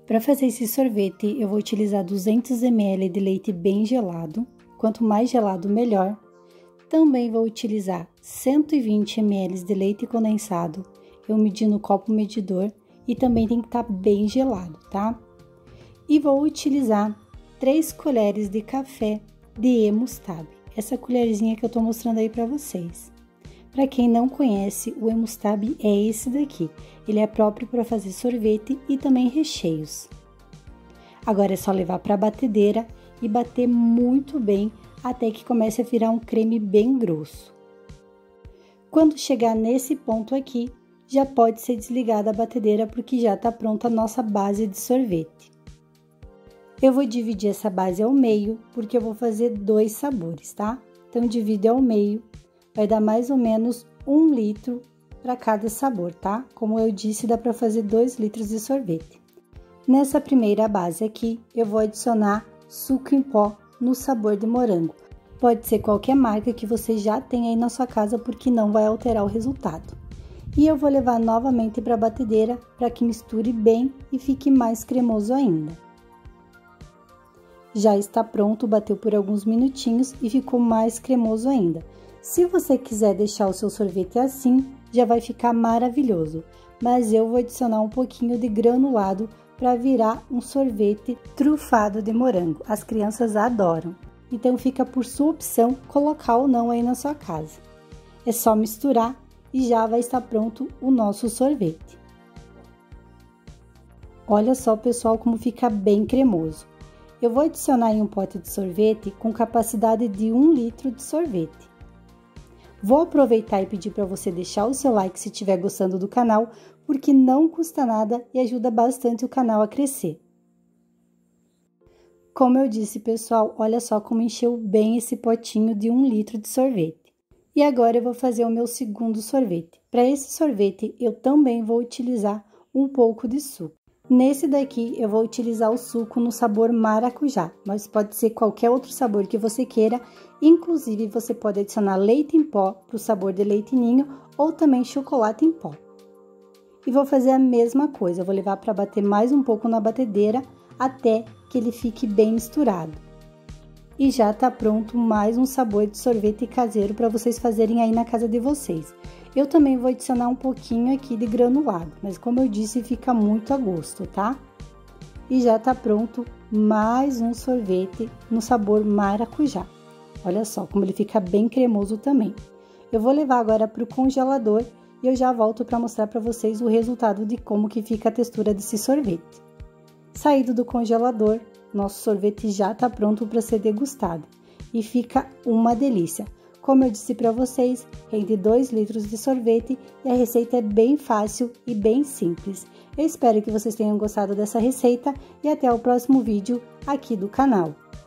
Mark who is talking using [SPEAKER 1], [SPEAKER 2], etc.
[SPEAKER 1] Para fazer esse sorvete, eu vou utilizar 200 ml de leite bem gelado. Quanto mais gelado, melhor. Também vou utilizar 120 ml de leite condensado. Eu medi no copo medidor e também tem que estar bem gelado, tá? E vou utilizar 3 colheres de café de Emustab. Essa colherzinha que eu tô mostrando aí para vocês. Para quem não conhece, o Emustab é esse daqui. Ele é próprio para fazer sorvete e também recheios. Agora é só levar para a batedeira e bater muito bem até que comece a virar um creme bem grosso. Quando chegar nesse ponto aqui, já pode ser desligada a batedeira porque já está pronta a nossa base de sorvete. Eu vou dividir essa base ao meio porque eu vou fazer 2 sabores, tá? Então, divido ao meio. Vai dar mais ou menos 1 litro para cada sabor, tá? Como eu disse, dá para fazer 2 litros de sorvete. Nessa primeira base aqui, eu vou adicionar suco em pó no sabor de morango. Pode ser qualquer marca que você já tenha aí na sua casa, porque não vai alterar o resultado. E eu vou levar novamente para a batedeira para que misture bem e fique mais cremoso ainda. Já está pronto, bateu por alguns minutinhos e ficou mais cremoso ainda. Se você quiser deixar o seu sorvete assim, já vai ficar maravilhoso, mas eu vou adicionar um pouquinho de granulado para virar um sorvete trufado de morango. As crianças adoram, então fica por sua opção colocar ou não aí na sua casa. É só misturar e já vai estar pronto o nosso sorvete. Olha só, pessoal, como fica bem cremoso. Eu vou adicionar em um pote de sorvete com capacidade de 1 litro de sorvete. Vou aproveitar e pedir para você deixar o seu like se estiver gostando do canal, porque não custa nada e ajuda bastante o canal a crescer. Como eu disse, pessoal, olha só como encheu bem esse potinho de 1 litro de sorvete. E agora eu vou fazer o meu segundo sorvete. Para esse sorvete, eu também vou utilizar um pouco de suco. Nesse daqui, eu vou utilizar o suco no sabor maracujá, mas pode ser qualquer outro sabor que você queira. Inclusive, você pode adicionar leite em pó para o sabor de leite ninho ou também chocolate em pó. E vou fazer a mesma coisa, eu vou levar para bater mais um pouco na batedeira até que ele fique bem misturado. E já está pronto mais um sabor de sorvete caseiro para vocês fazerem aí na casa de vocês. Eu também vou adicionar um pouquinho aqui de granulado, mas como eu disse, fica muito a gosto, tá? E já tá pronto mais um sorvete no sabor maracujá. Olha só como ele fica bem cremoso também. Eu vou levar agora para o congelador e eu já volto para mostrar para vocês o resultado de como que fica a textura desse sorvete. Saído do congelador, nosso sorvete já tá pronto para ser degustado e fica uma delícia. Como eu disse para vocês, rende 2 litros de sorvete e a receita é bem fácil e bem simples. Eu espero que vocês tenham gostado dessa receita e até o próximo vídeo aqui do canal.